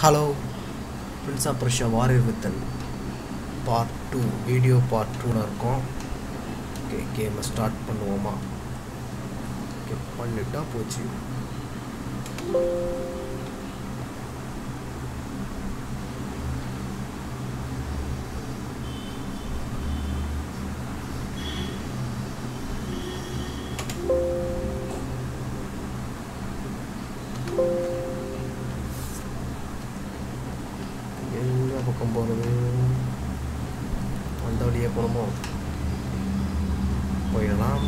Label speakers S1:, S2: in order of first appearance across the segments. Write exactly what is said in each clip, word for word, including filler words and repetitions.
S1: Hello, Prince of Persia Warrior Within Part two, Video Part two இருக்கும். Okay கேமை start பண்ணுவோமா? Okay பண்ணிட்டா போச்சு. பக்கம் போகிறது அந்த வழியே போகணுமோ? போயிடலாம்.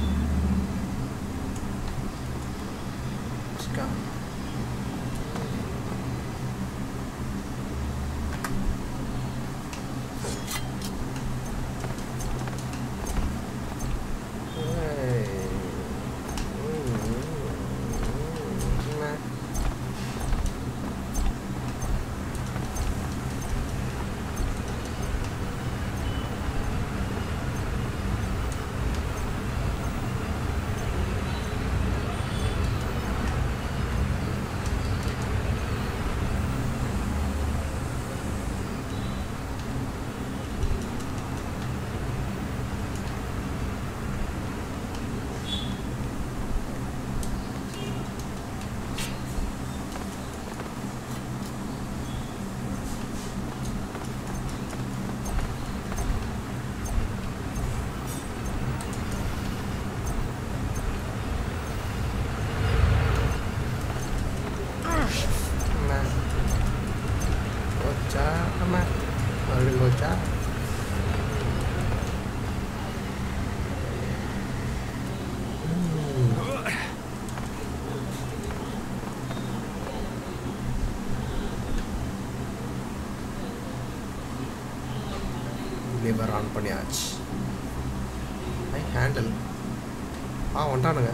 S1: லிவர் ஆன் பண்ணியாச்சு. ஐ ஹேண்டில் ஆ வந்துட்டானுங்க.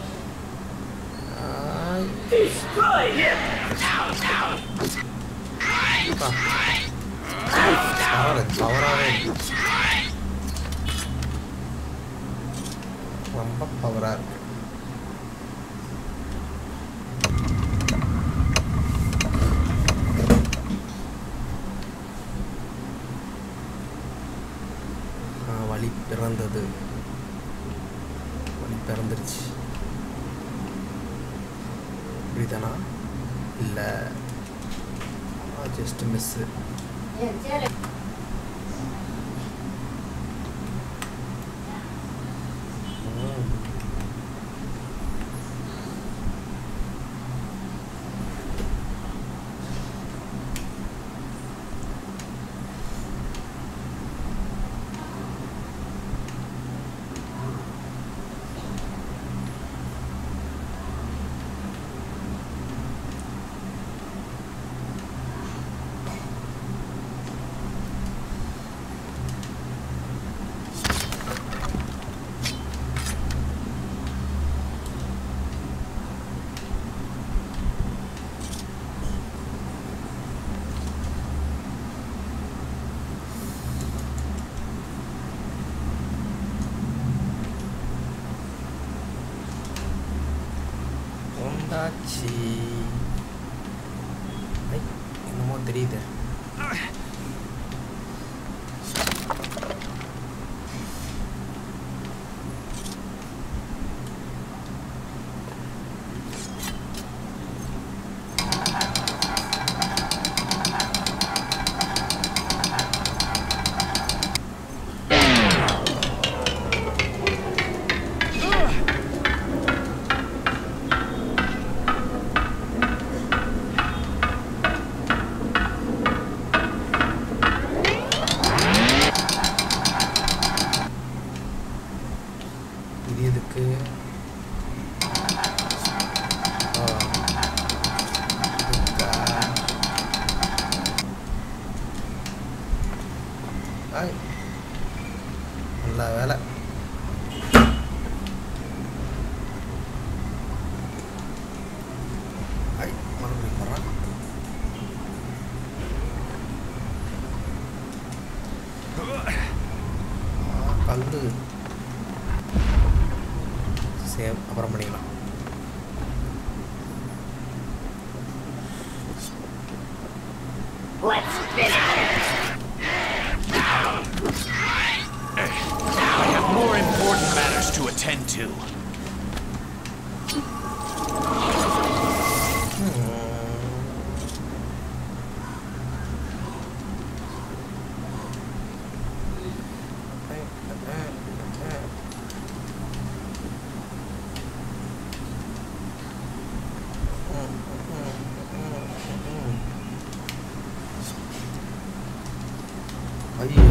S1: பவராகவே ரொம்ப பவராக இருக்கு. வழி பிறந்தது, வழி பிறந்துருச்சு. இப்படிதானா? இல்லை, ஜஸ்ட் மிஸ்ஸு. வந்தாச்சு. என்னமோ தெரியுது. இதுக்கு நல்ல வேலை. மறுபடியும் போகிறான். கல்லு சேவ் அப்புறம் பண்ணிக்கலாம்.
S2: Let's finish it.
S3: I have more important matters to attend to.
S1: ஐயோ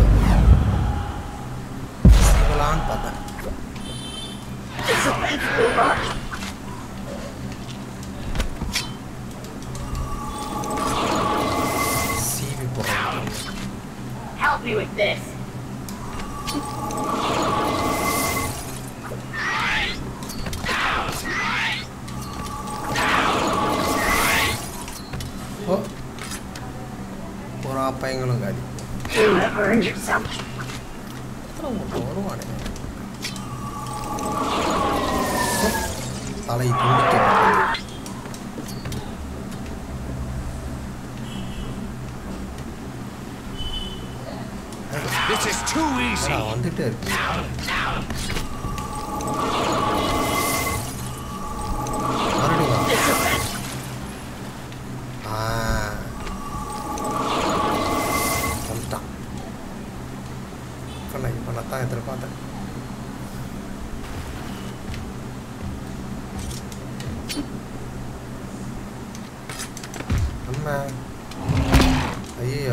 S1: சிவலான்னு பார்த்தேன். சீவி போடுறாங்க.
S2: Help me with this.
S1: ஓ ஒரு பையங்களும் காலி.
S2: You have earned yourself.
S1: வருவானே தலை துண்டிக்கப்பட்டது.
S3: This is too easy.
S1: வந்துட்டே இருக்கு. மறுபடியும் தான் எதிர்பார்த்தேன். அம்மா ஐயோ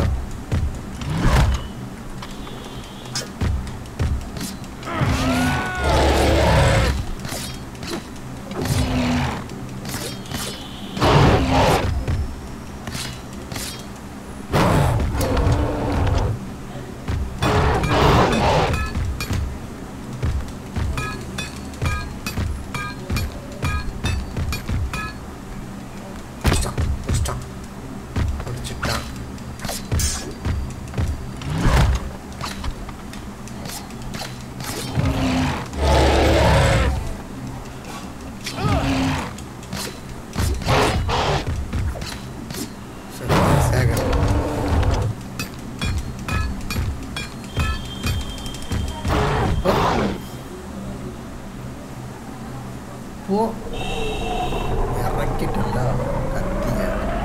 S1: போ இறக்கிட்டா கத்திய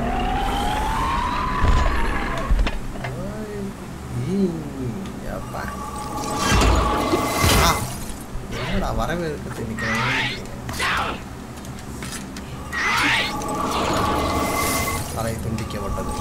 S1: அப்பா என்னடா வரவேற்பு நிற்கிறேன். தலை துண்டிக்கப்பட்டது.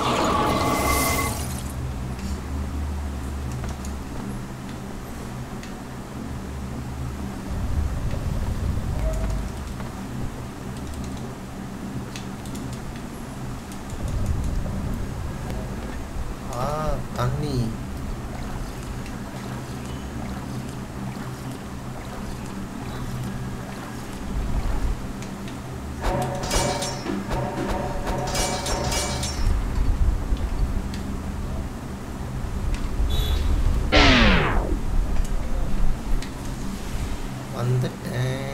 S1: தண்ணி வந்துட்டேன்.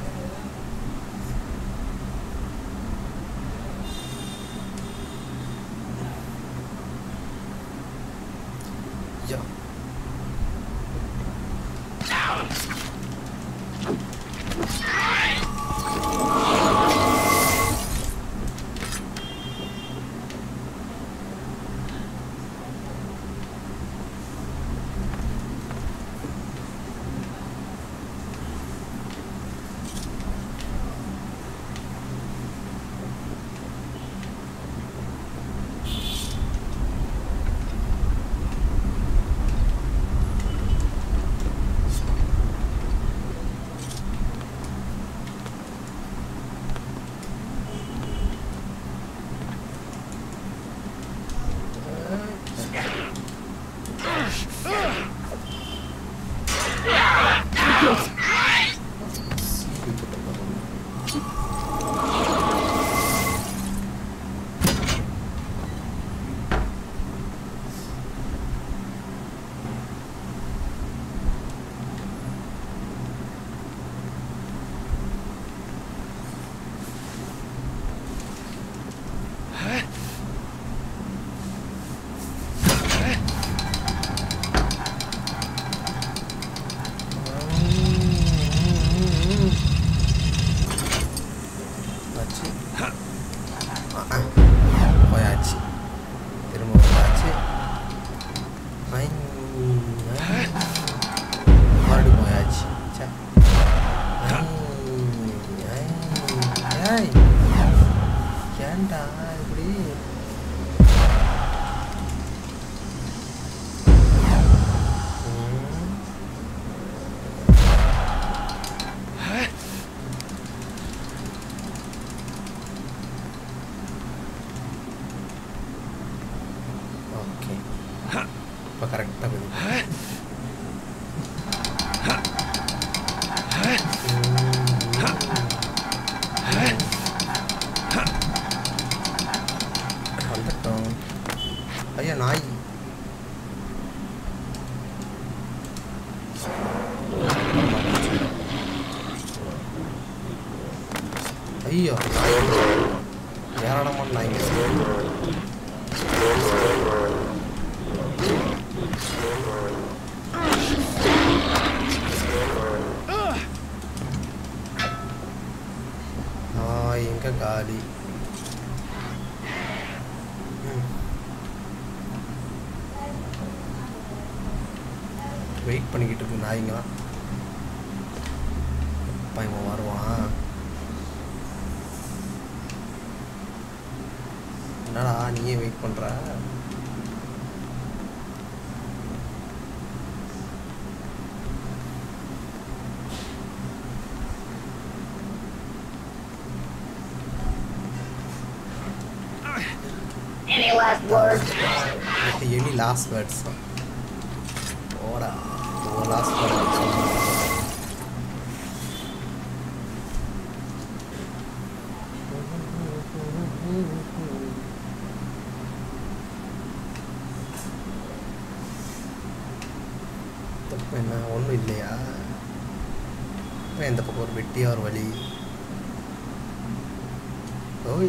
S1: Ja. ஓகே இப்போ கரெக்டாக குதி. வந்துட்டோம். ஐயா நாய். ஐயோ நாய் ஏராளமான நாய்ங்க. நாய் எங்க காலி. வெயிட் பண்ணிக்கிட்டு இருக்கு நாய்ங்களாம். அப்பா இவன் வருவான். என்னடா நீயே வெயிட் பண்ற?
S2: Any last words?
S1: Any last words? Ora, oh last words. தப்பு என்ன ஒன்றும் இல்லையா? இப்போ இந்த பக்கம் ஒரு வெட்டியா ஒரு வழி. ஓய்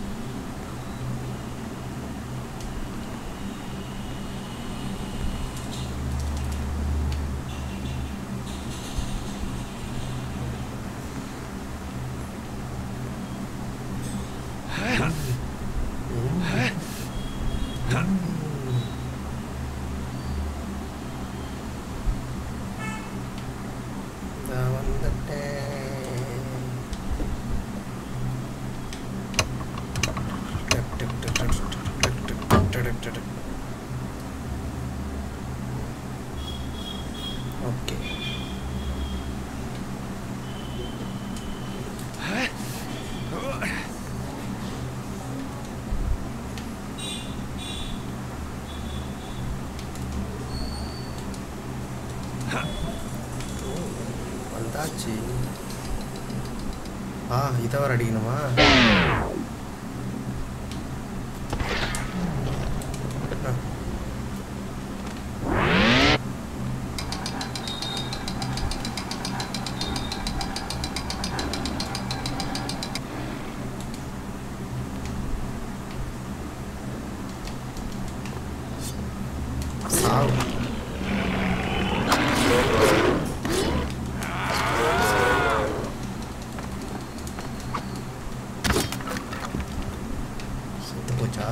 S1: ஓகே வந்தாச்சு. ஆ இதை வர அடிக்கணுமா? செத்து போச்சா?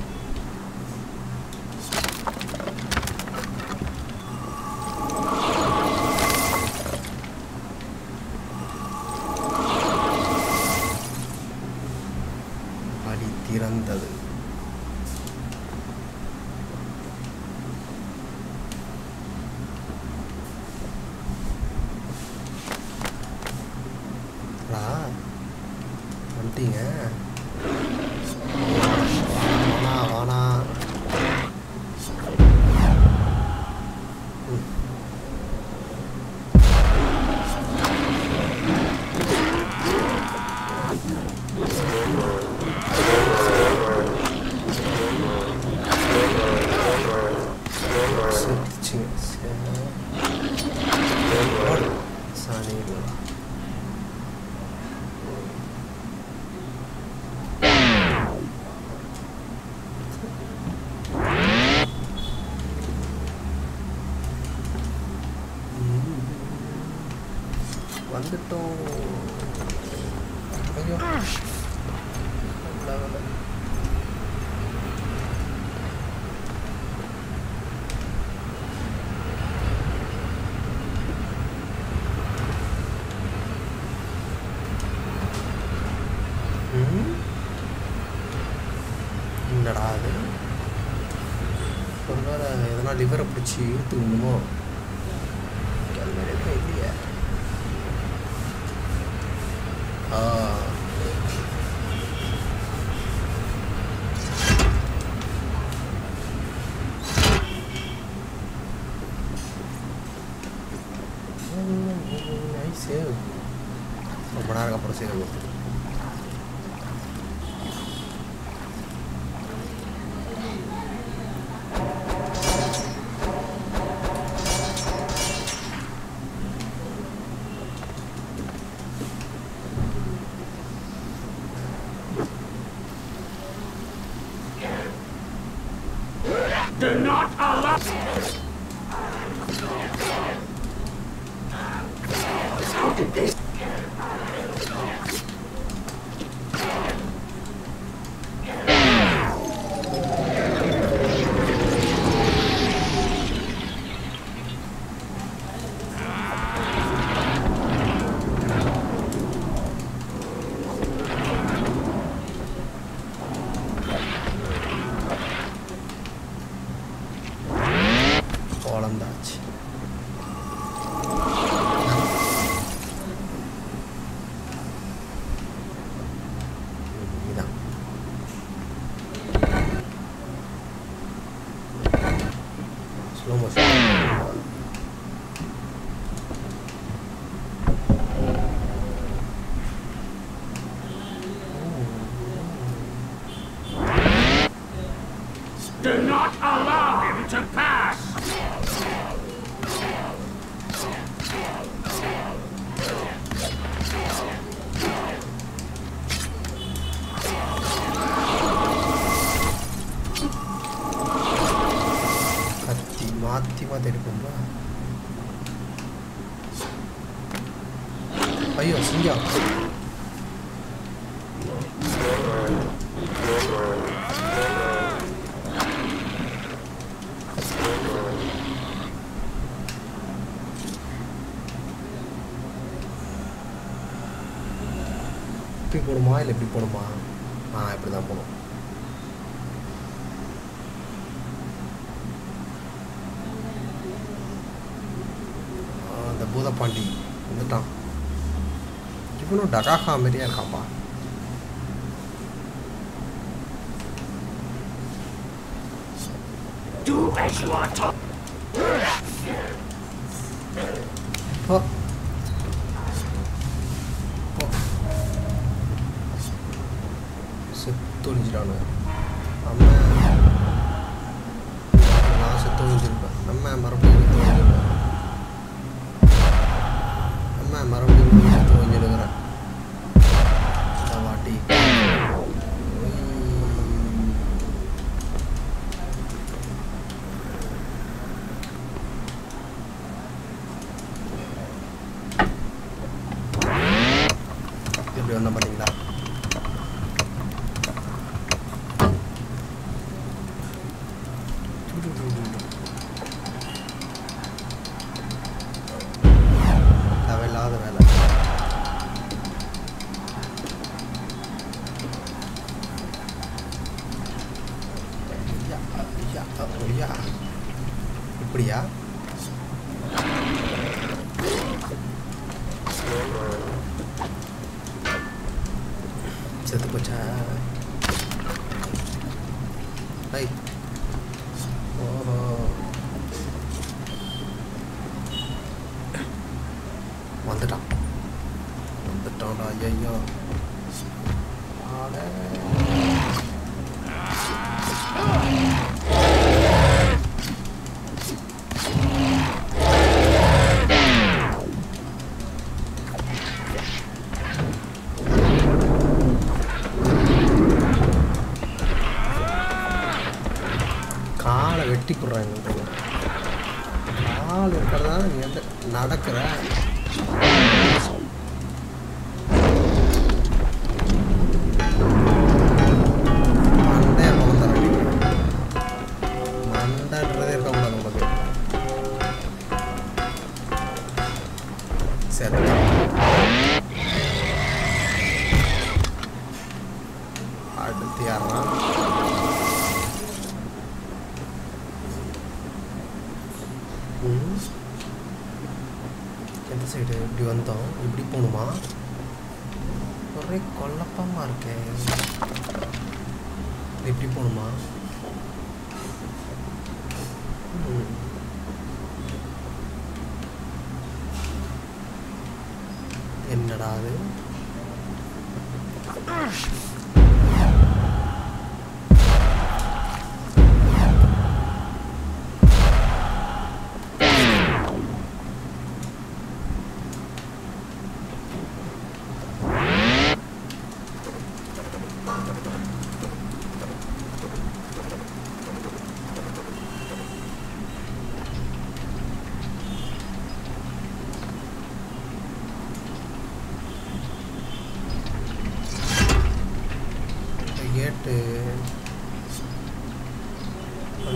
S1: வழி திறந்தது. வந்துட்டீங்க. வானா வானா சாணி வந்துட்டோம். ஐயோ என்னடா அது? ஒரு வேளை எதனா லிவரை பிடிச்சி இழுத்து விடணுமோ? இல்லையா? ஆ அதுக்கப்புறம் செய்ய கொடுத்து
S2: Do not allow. How did this? Do not allow him to pass!
S1: கத்தி மாற்றி மாற்றி இருக்குங்களா? ஐயோ சிங்கம் இப்படி போடுமா இல்லை எப்படி போடுமா? ஆ இப்படி தான் போகணும். அந்த பூதப்பாண்டி வந்துட்டான். இவனும் டகாகா மாதிரியா இருக்கான்ப்பா.
S2: Do as you are told.
S1: Oh. செத்தொழிஞ்சிடானு அம்மா, நான் செத்து ஒழிஞ்சிருப்பேன். அம்மா மறுபடியும் செத்து ஒழிஞ்சிருப்பேன். அம்மா மறுபடியும் செத்து ஒழிஞ்சிருக்கிறேன். வாட்டி எப்படி வந்தா பார்த்தீங்களா? தேவையில்லாத வேலை. இப்படியா? செத்து போச்சா? ஐ ஓஹோ, வந்துட்டான் வந்துட்டான்டா. ஐயோ ஆட காலை வெட்டி போடுறாங்க. கால் இருக்கிறதா எந்த நடக்கிற மண்டைய பழம் மண்டன்றதே இருக்கக்கூடாது உங்களுக்கு. சரி அடுத்து யாரா? எந்த சைடு இப்படி வந்தோம்? இப்படி போகணுமா? ஒரே குழப்பமாக இருக்கே. எப்படி போகணுமா? என்னடா அது?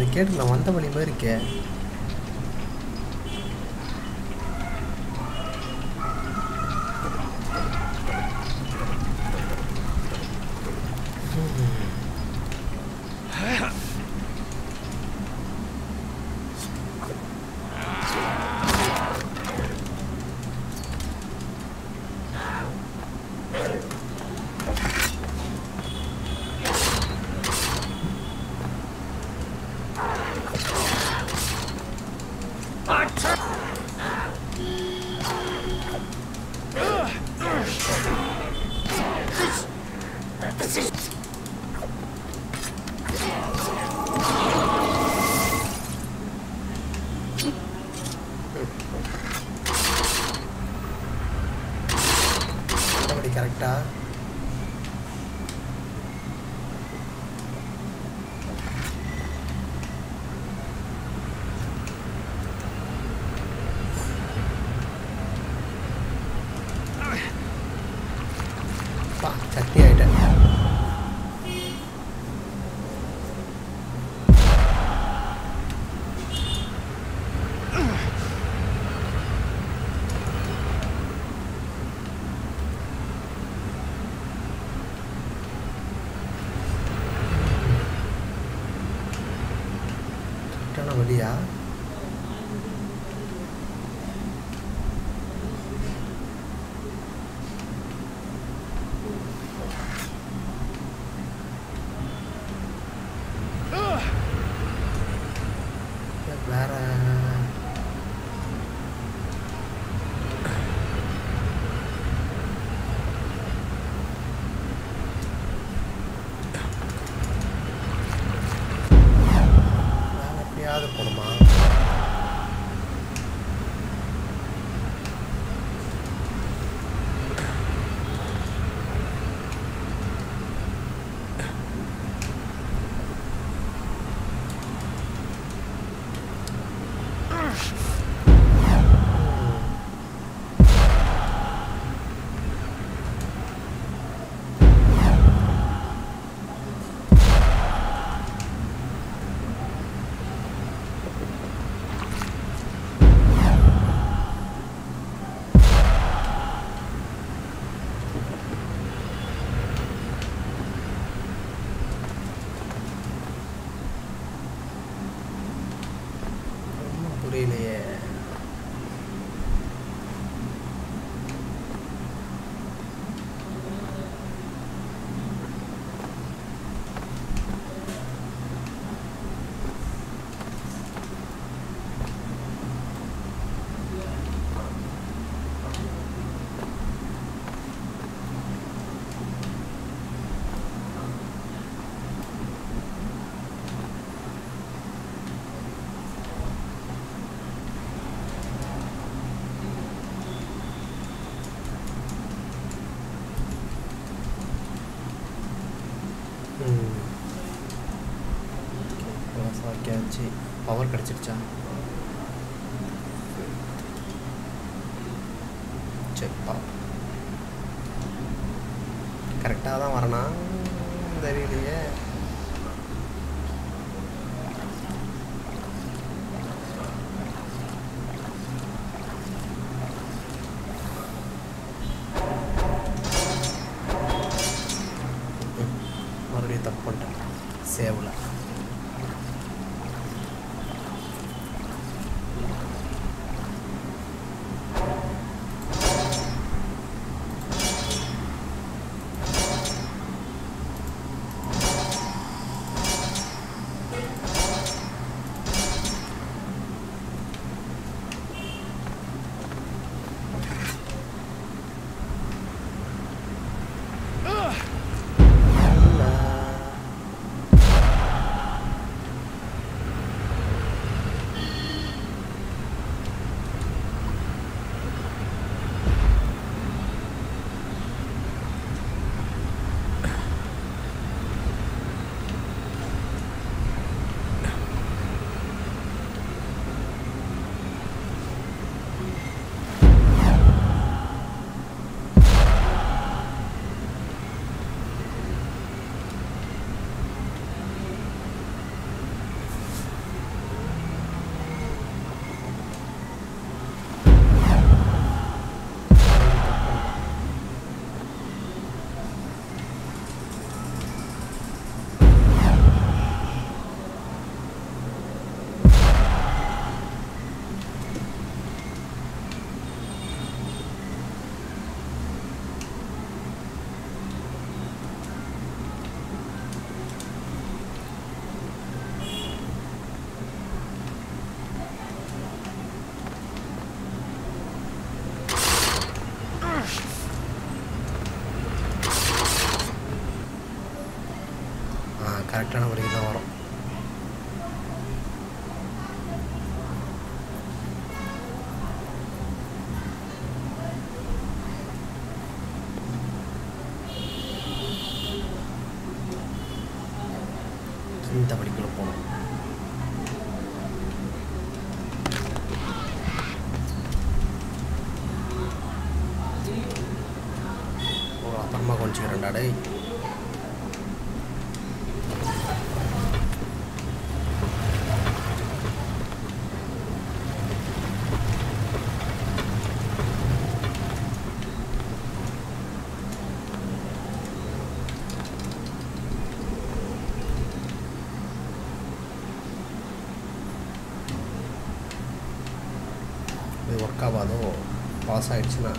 S1: அது கேட்டு நான் வந்த வழி மாதிரி இருக்கேன். கரெக்டா சட்னி ஆயிட்டேன். வழியா வேற எப்படியாவது போடுமா? புரியலையே. ஓகே, பவர் கிடச்சிருச்சா? சரிப்பா, கரெக்டாக தான் வரனா தெரியலையே. மறுபடியும் தப்பு பண்ணிட்டேன் சேவில். கரெக்டான வழிக்கு தான் வரும். இந்த வழிக்குள்ள போகணும். அப்புறமா கொஞ்சம் ரெண்டாடை இது ஒர்க் ஆகாதோ பாஸ் ஆகிடுச்சுன்னா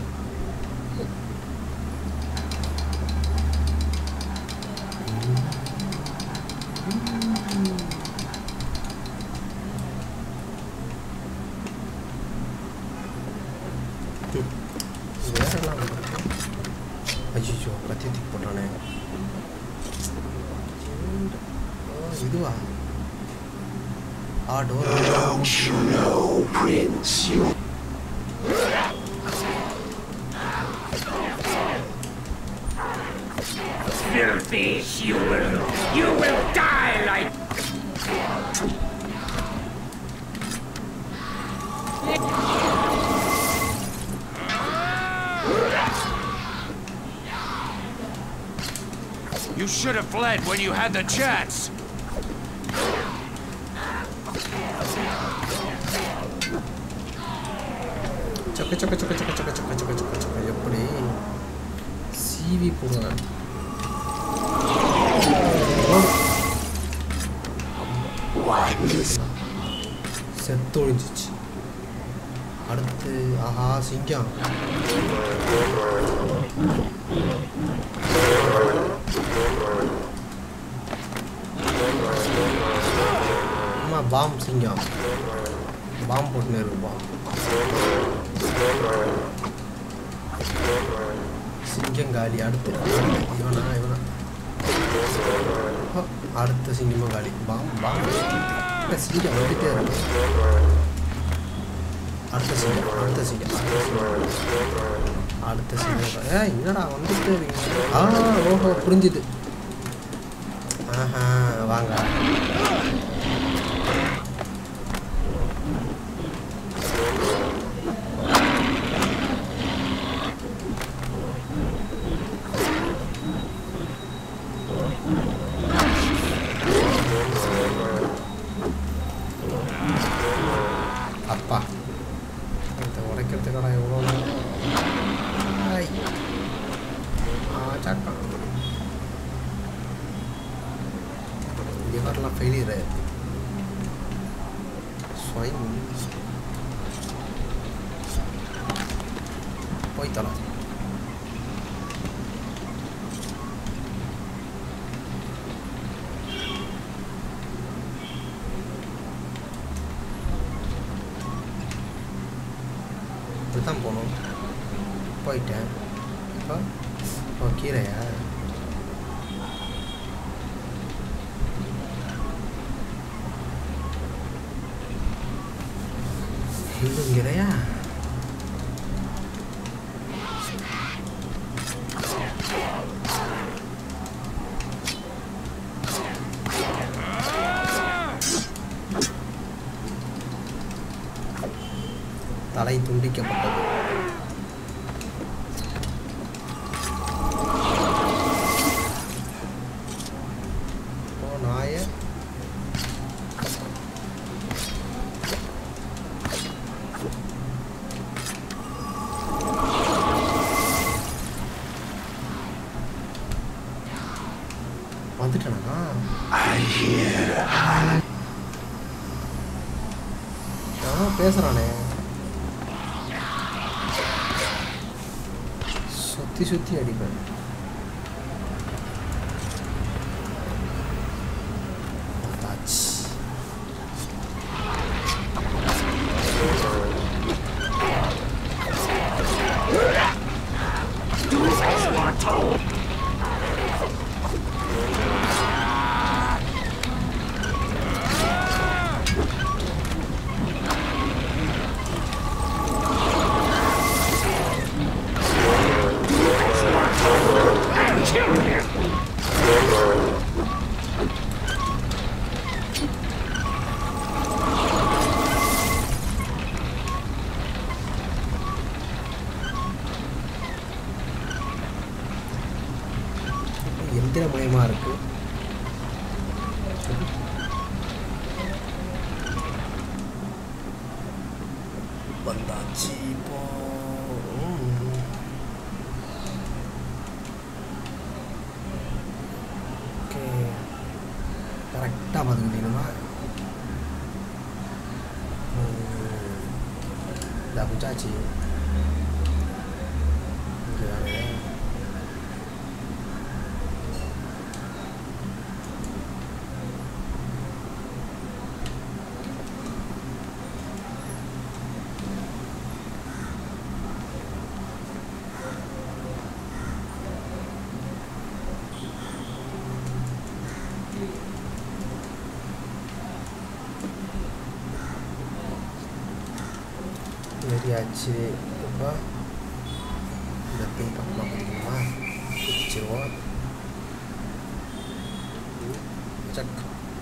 S1: வேறெல்லாம் வந்துருக்கு. ஐயோ கத்தி தூக்கி போட்டானே. இதுவா ஆ door.
S2: Don't you know, Prince? You filthy, you will, you will die like.
S3: You should have fled when you had the chance.
S1: சக்க சக்க சக்க சக்க சக்க சக்க சக்க சக்க சக்க எப்படி சீவி போடுவேன். செத்தொழிஞ்சிச்சு. அடுத்து ஆஹா சிங்கம். ஆமா பாம் சிங்கம் பாம் போட்டுன்னு இருக்குப்பா. சிங்கம் காலி. அடுத்து இவனா இவனா அடுத்த சிங்கமும் காலி. பாம் பாம் சிங்கம் வந்துட்டே இருக்கு. அடுத்த சிங்கம் அடுத்த சிங்கம் அடுத்த சிங்கம். ஏ என்னடா வந்துட்டே இருக்கீங்க. ஆ ஓஹோ புரிஞ்சுது. ஆஹா வாங்க. அப்பா இதை உடைக்கிறதுக்கடா எவ்வளோ சாக்கா லிவர்லாம் ஃபெயிலியர் ஆயிருக்கு. ஸ்வைன் போய் தலை. இப்படித்தான் போகணும். போயிட்டேன். இப்போ ஓ கீரையா இன்னும் கீரையா. தலை துண்டிக்கப்பட்டது. நாய வந்துட்டானா பேசுறானே. சுத்தி சுத்தி அடிப்பேன். பயமா இருக்கு. வந்தாச்சு இப்போ. ஓகே கரெக்டாக பார்த்துக்கிட்டீங்கன்னா இதாக பிடிச்சாச்சு. ஏறியாச்சு. இப்போ இந்த திங் பக்கமாக பிடிக்கணுமா பிடிச்சிருவோம். சக்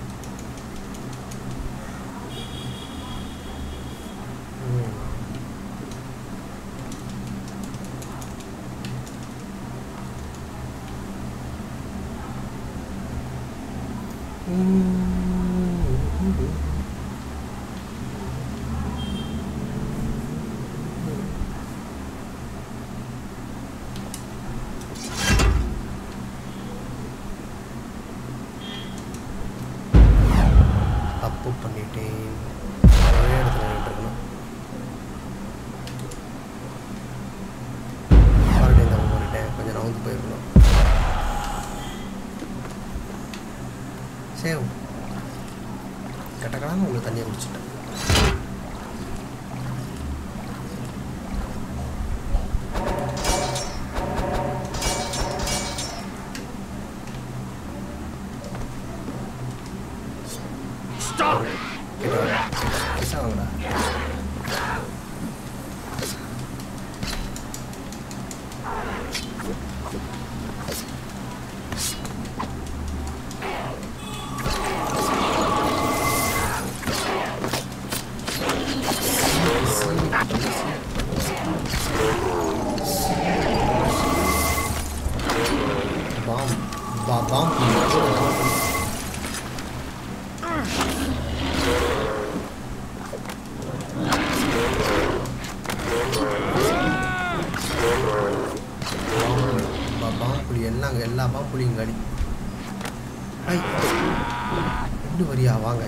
S1: தப்பு பண்ணிட்டேன். ஒரே இடத்துல நின்றுருக்கணும். மறுபடியும் தப்பு பண்ணிட்டேன். கொஞ்சம் நவுந்து போயிருக்கணும். சரி கட்டக்கடாமல் உங்களுக்கு தண்ணியை குடிச்சிட்டேன். வாங்கடா. பாம் பா பாம் பாம்புலி எல்லாம் எல்லா பாம்புலியும் காடி. ஐ இன்னும் வரியா வாங்க.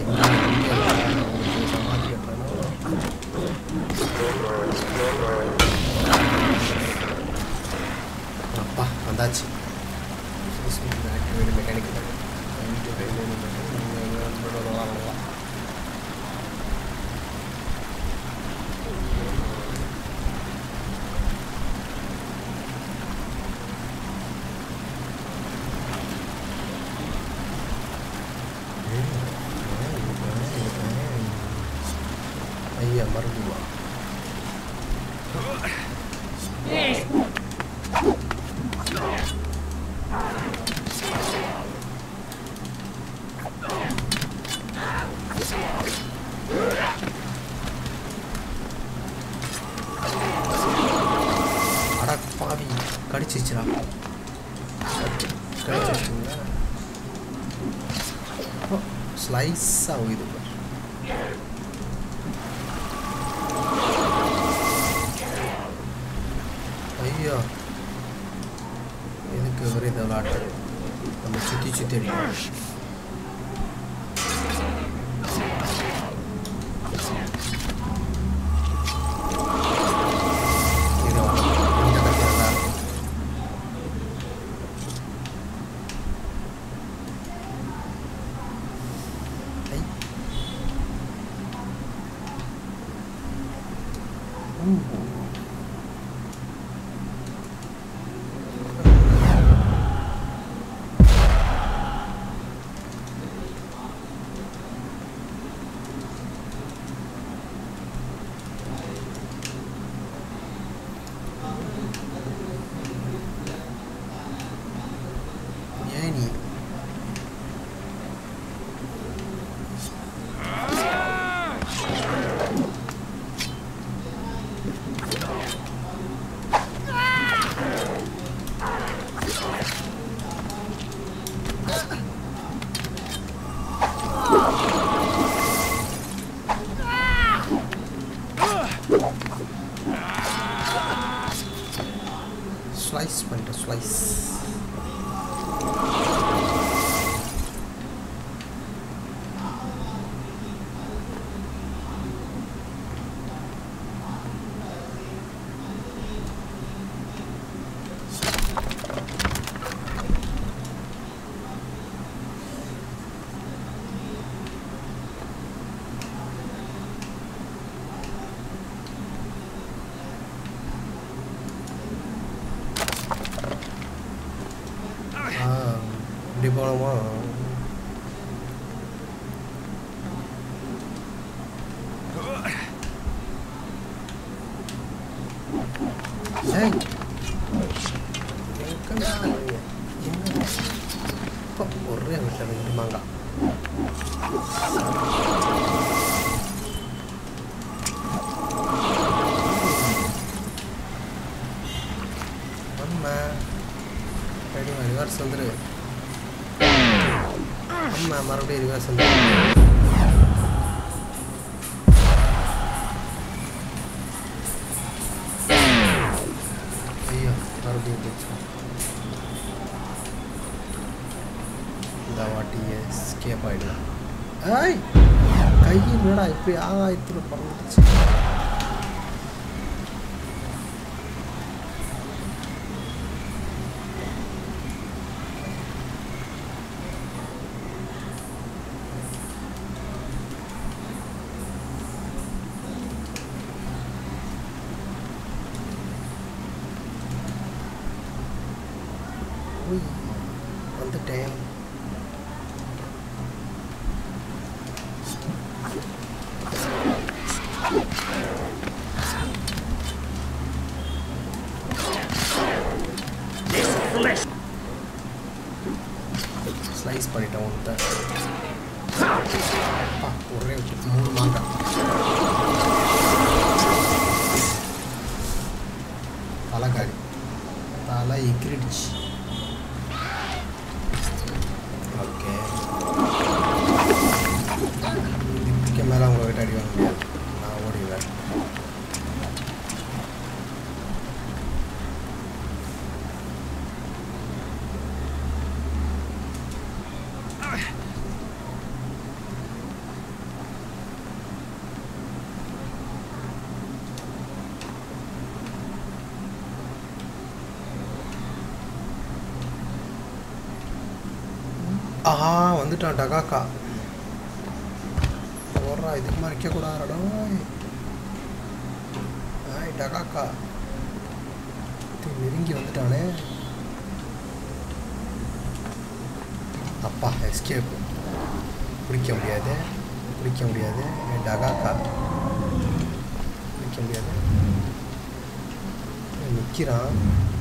S1: சமாதி கட்டுறேன். அப்பா வந்தாச்சு. மெக்கானிக் ஐயா மறந்துவா. அட பாவி கடிச்சிச்சுடா. கடிச்சிச்சுங்களா? ஸ்லைஸாக உயிது. ஐயோ எதுக்கு ஒரே இதை விளாட்டு நம்ம சுற்றி சுற்றி அடிக்கணும். போகணுமா? ஏய் ஒரே விட்டு மாங்கா அம்மா ரிவர்ஸ் வந்துரு. அம்மா மறுபடியும் ரிவர்ஸ் வந்துரு. ஐயோ மறுபடியும் போச்சு. இந்த வாட்டி எஸ்கேப் ஆகிடலாம். ஐய் கையிலடா இப்படி ஆகாயத்தில் பறந்துச்சு. வந்துட்டேன். ஸ்லைஸ் பண்ணிட்டேன் ஒன்று. ஒரே மூணு மாங்காய். தலைக்காடி தலை எகிரிடுச்சு. ஓகே இதுக்கு மேலே அவங்கள விட்டு அடி வாங்க முடியாது. நான் ஓடிடுவேன். ஆஹா வந்துட்டான் டகாக்கா. ஓடுறா இதுக்கு மாதிரி வைக்கக்கூடாதடா. ஆய் டகாக்கா நெருங்கி வந்துட்டானே. அப்பா எஸ்கேப். பிடிக்க முடியாது பிடிக்க முடியாது. டகாக்கா பிடிக்க முடியாது. நிற்கிறான்.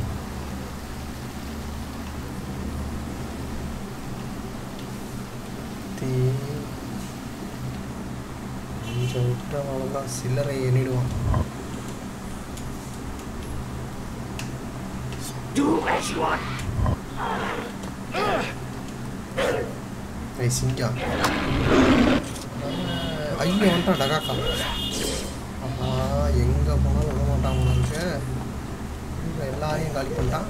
S1: கொஞ்சம் விட்டு அவ்வளோதான் சில்லறை எண்ணிடுவான். சிங்கம் ஐயோ வந்துட்டான் டகாக்கா. ஆஹா எங்கே போனாலும் விட மாட்டான் உனக்கு. எல்லாரையும் காலி பண்ணிட்டான்.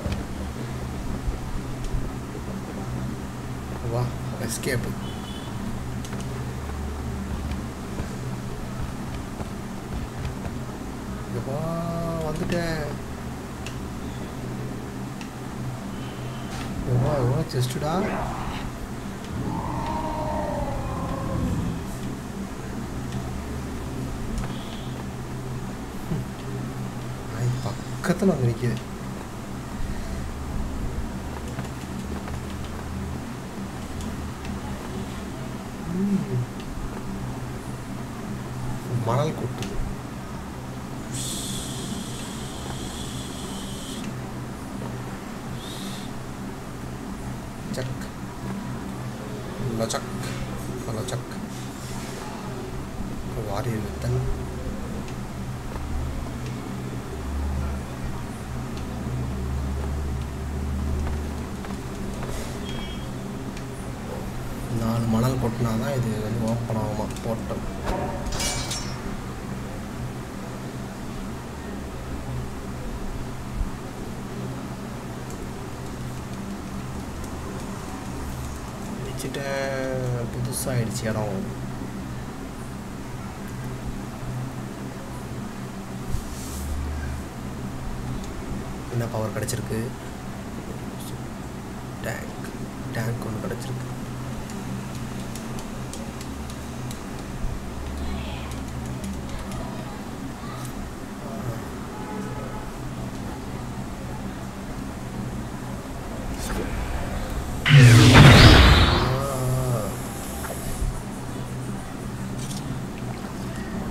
S1: வா எஸ்கேப்பு. வா வந்துட்டேன். எவ்வளோ எவ்வளோ செஸ்டுடா. பக்கத்தில் வந்து நிற்கிது. மணல் கொட்டுது. சக் லச்சக் லச்சக் வாரியர் வித்தன். நாலு மணல் கொட்டினா தான் இது வந்து ஓப்பன் ஆகுமா போட்டோம். வச்சுட்டு புதுசாகிடுச்சு இடம். என்ன பவர் கிடச்சிருக்கு. டேங்க் டேங்க் ஒன்று கிடச்சிருக்கு.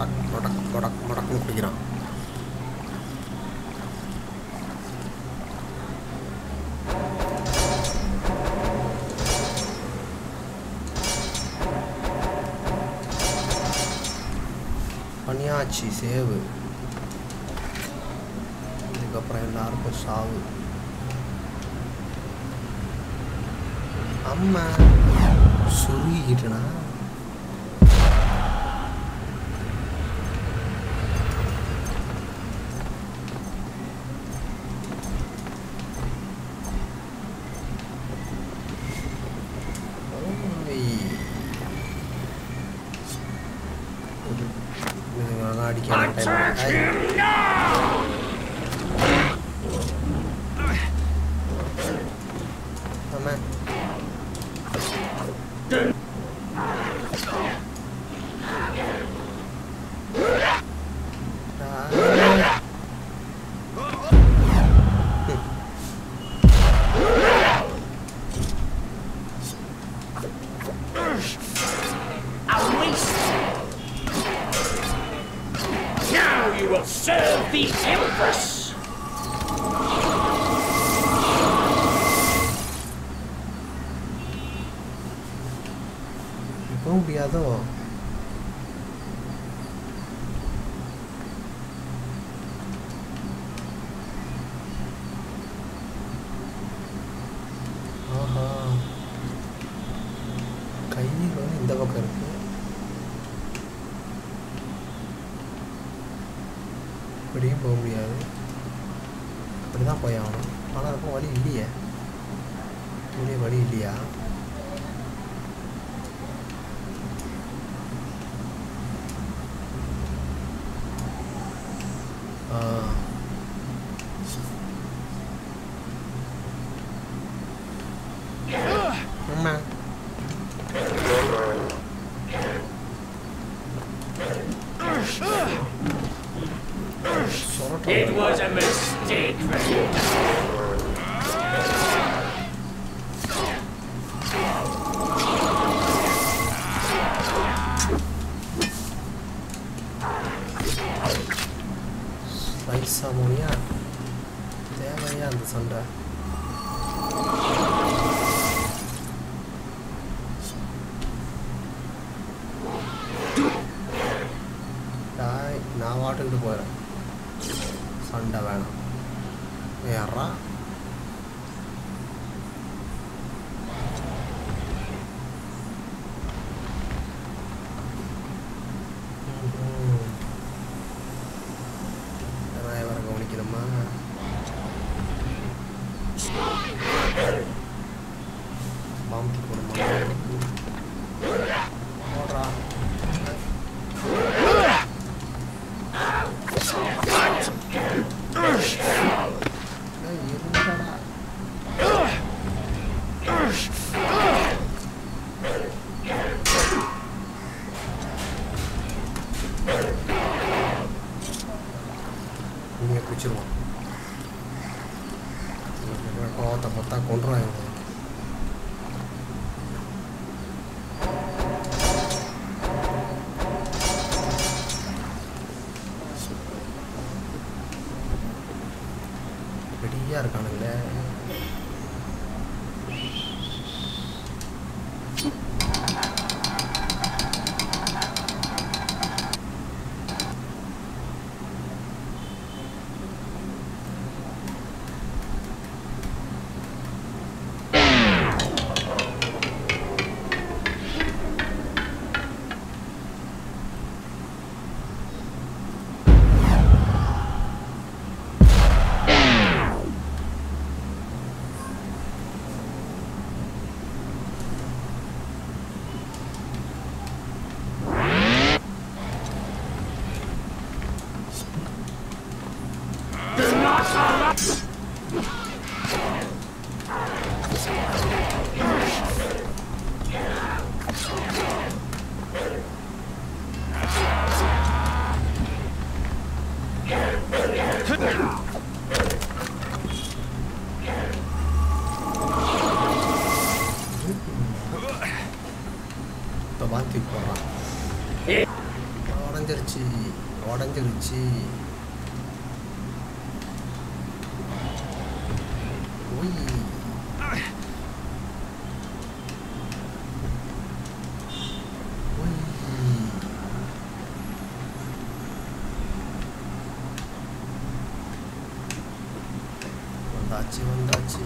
S1: மடக் மடக் மடக் மடக்குன்னு குடிக்கிறான். பண்ணியாச்சு சேவு. இதுக்கப்புறம் எல்லாருக்கும் சாவு. அம்மா சுருகிக்கிட்டனா
S2: Attack him now!
S1: Amen.
S2: Serve the Empress!
S1: இப்போ முடியாதோ? ஆஹா, கையில் வந்து இந்த பக்கம் இருக்கு. இப்படியும் போக முடியாது. இப்படி தான் போய் ஆகணும். ஆனால் அதுக்கும் வழி இல்லையே. வெளியே வழி இல்லையா? ஆமா.
S2: It was a mistake for you.
S1: Slice ammonia. தேவையா அந்த சண்டை? நான் வாட்டுக்கிட்டு போகிறேன். சண்டை வேணாம். ஏறா வர கவனிக்கணுமா? பாம்பு போடுமா? போடுறா. இங்கே பிடிச்சிருவோம். கோவத்தை பார்த்தா கொண்டுருவாங்க. ரெடியாக இருக்கானுங்களே. இப்போ மாற்றி போடுறான். உடஞ்சிருச்சு உடஞ்சிருச்சு ஒய் வந்தாச்சு வந்தாச்சு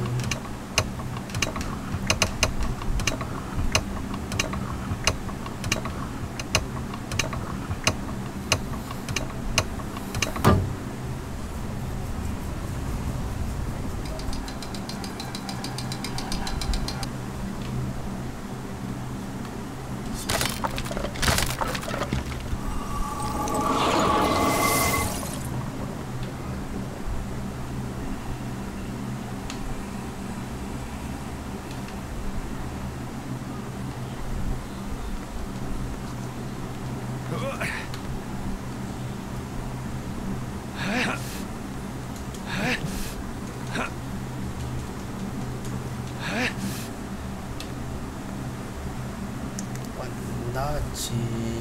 S1: வந்தாச்சு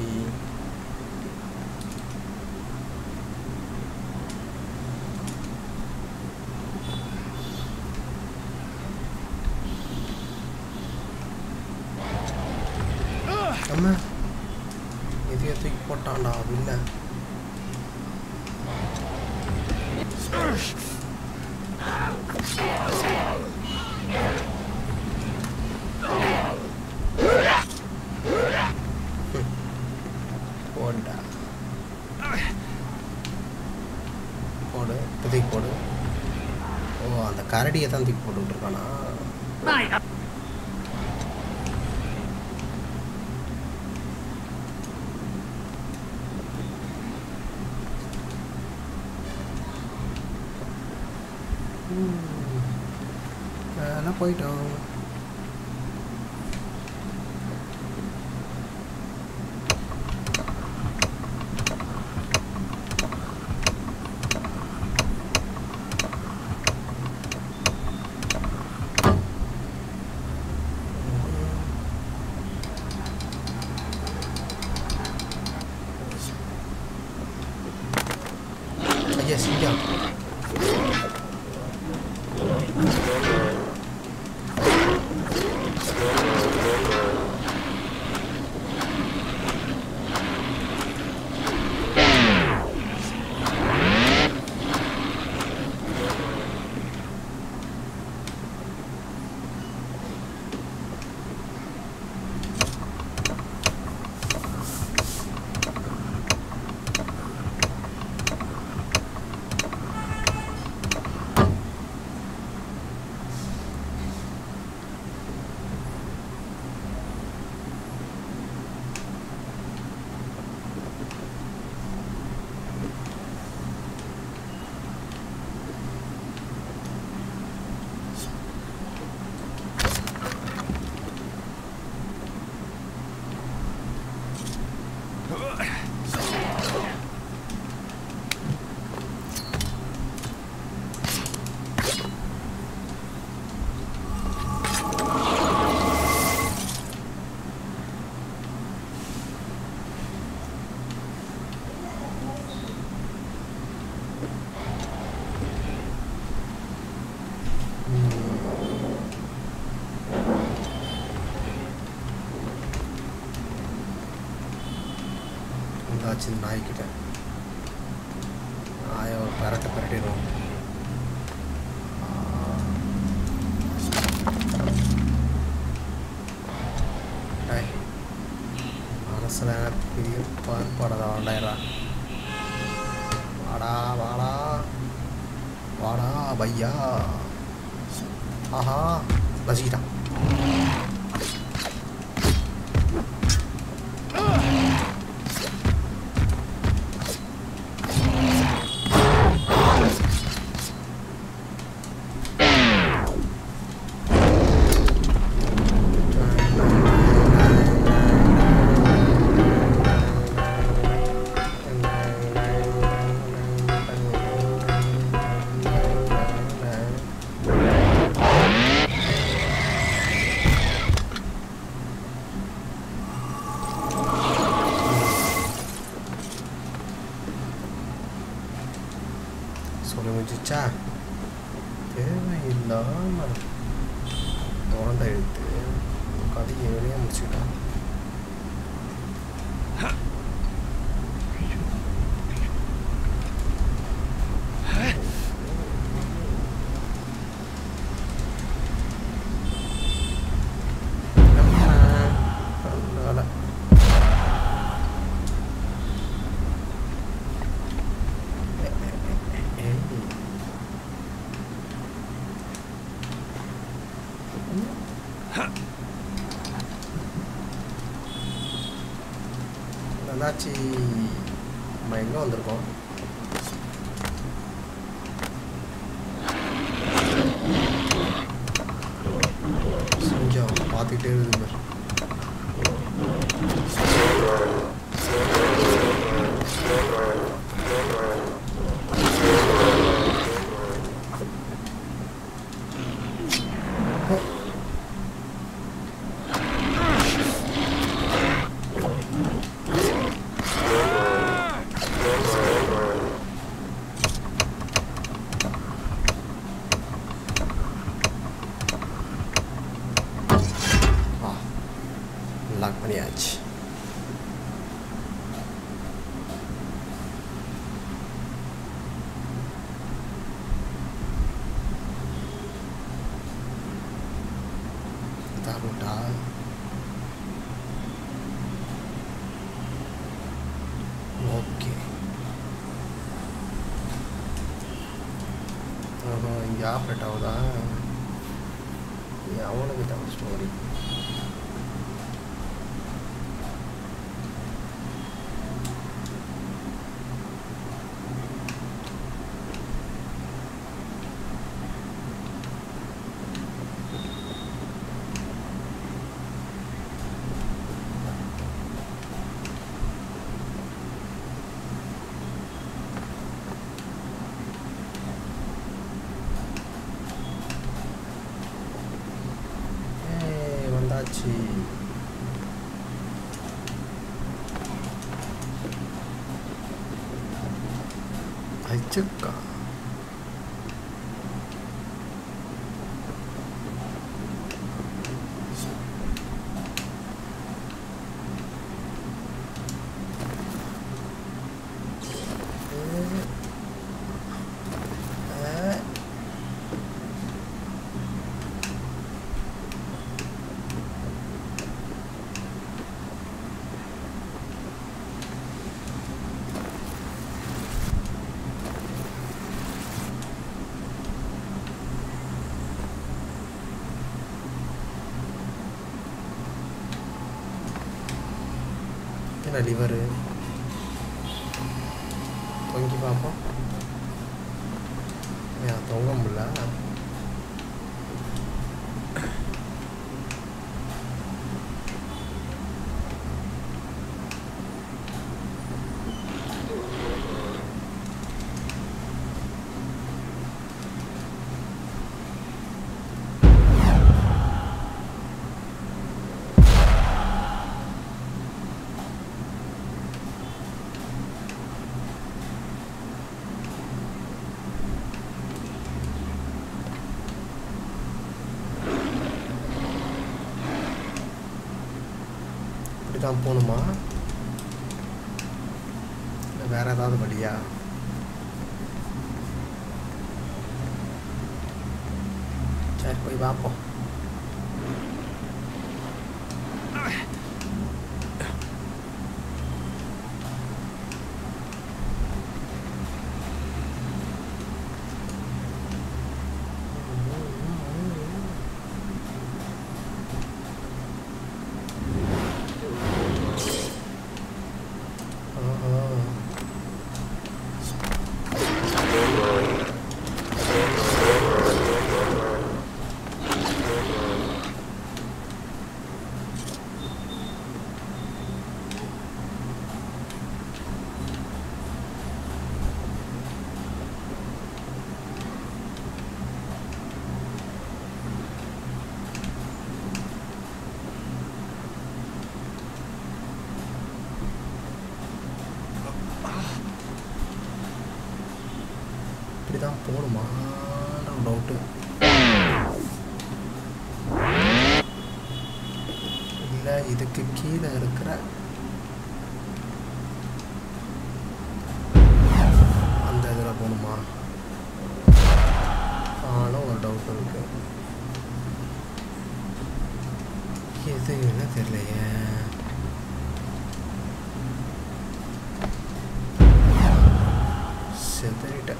S1: அம்மா இதைய தூக்கி போட்டான்டா இல்ல போண்டா போடு தூக்கி போடு ஓ அந்த கரடியை தான் தூக்கி போட்டு விட்டுருக்கானா மேலே போயிட்டோம் ஐயா சிங்கா வந்தாச்சு நாய்க்கிட்ட நாயை பரட்ட பரட்டிடும் மனசில் பெரிய பார்ப்பாடா வாண்டாயிரா வாடா வாடா வாடா பையா ஆஹா நசிக்கிட்டான் முடிஞ்சிச்சா தேவையில்லாமல் தோண்ட எடுத்து கதையை வெளியே முடிச்சுக்கிட்டான். நல்லாச்சு. நம்ம எங்கே வந்திருக்கோம்? கொஞ்சம் பார்த்துக்கிட்டே இருக்குது. லாக் பண்ணியாச்சு. தருட்டா ஓகே. இங்கே ஆப்ரேட் ஆகுதா? அவனுக்கு தான் ஸ்டோரி. வந்தாச்சு. அச்சக்கா லிவரு தொங்கி பார்ப்போம். ஏன் தொங்க முடியல? தான் போகணுமா? இல்லை வேறு ஏதாவது வழியா? சரி போய் பார்ப்போம். இப்படி தான் போகணுமா டவுட்டு. இல்லை இதுக்கு கீழே இருக்கிற அந்த இதில் போகணுமா ஆனும் ஒரு டவுட் இருக்கு. எதுன்னு தெரியலையே. செதறிட்டேன்.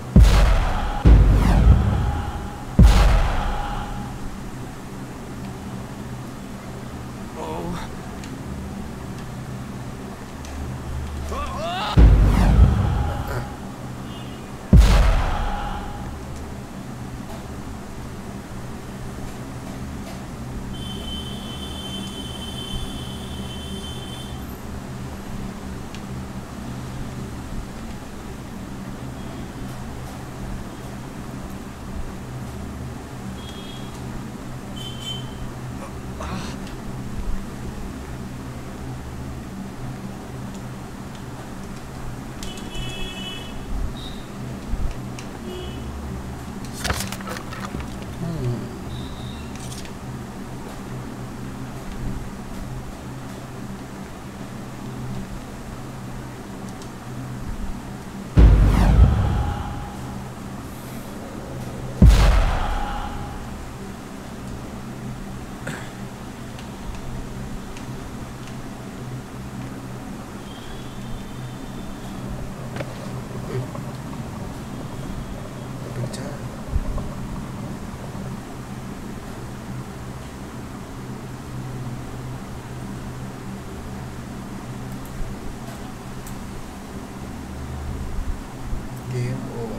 S1: Game over.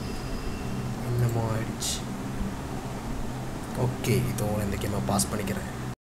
S1: ஓகே இதோ இந்த கேமை பாஸ் பண்ணிக்கிறேன்.